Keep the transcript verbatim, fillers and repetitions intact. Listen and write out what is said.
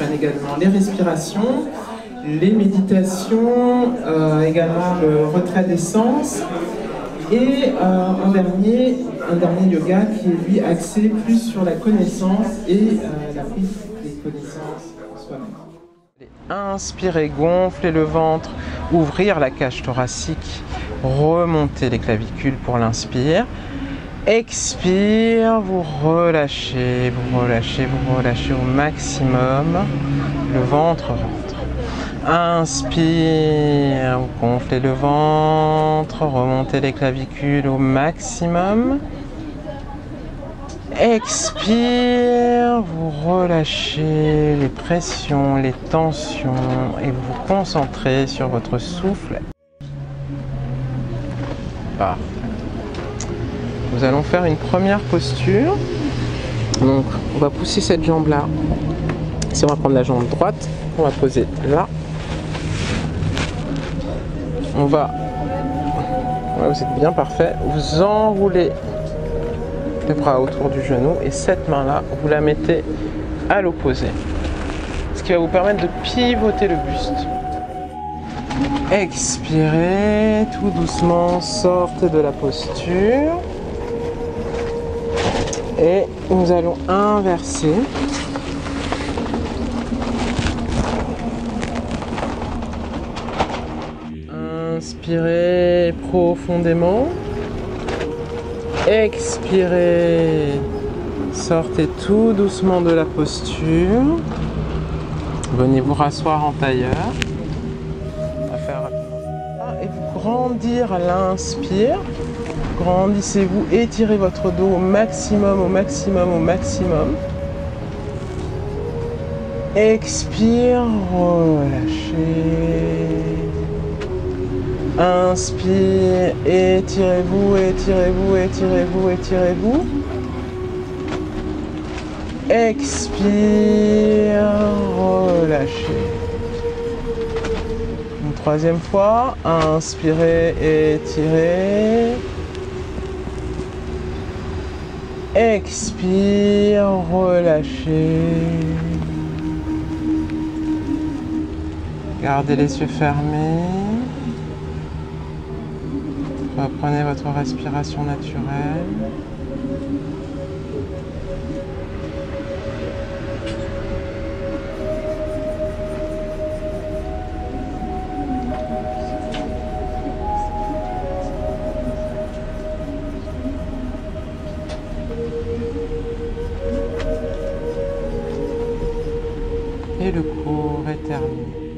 concerne également les respirations, les méditations, euh, également le retrait des sens, et euh, un, dernier, un dernier yoga qui est lui axé plus sur la connaissance et euh, la prise des connaissances en soi-même. Inspirez, gonflez le ventre, ouvrir la cage thoracique, remonter les clavicules pour l'inspire. Expire, vous relâchez, vous relâchez, vous relâchez au maximum. Le ventre rentre. Inspire, vous gonflez le ventre, remontez les clavicules au maximum. Expire, vous relâchez les pressions, les tensions et vous vous concentrez sur votre souffle. Parfait. Nous allons faire une première posture. Donc, on va pousser cette jambe-là. Si on va prendre la jambe droite, on va poser là. On va, ouais, vous êtes bien parfait, vous enroulez les bras autour du genou et cette main-là, vous la mettez à l'opposé. Ce qui va vous permettre de pivoter le buste. Expirez, tout doucement, sortez de la posture. Et nous allons inverser. Inspirez profondément. Expirez. Sortez tout doucement de la posture. Venez vous rasseoir en tailleur. On va faire rapidement. Et vous grandir à l'inspire. Grandissez-vous, étirez votre dos au maximum, au maximum, au maximum. Expire, relâchez. Inspire, étirez-vous, étirez-vous, étirez-vous, étirez-vous. Expire, relâchez. Une troisième fois, inspirez, étirez. Expire, relâchez. Gardez les yeux fermés. Reprenez votre respiration naturelle. Et le cours est terminé.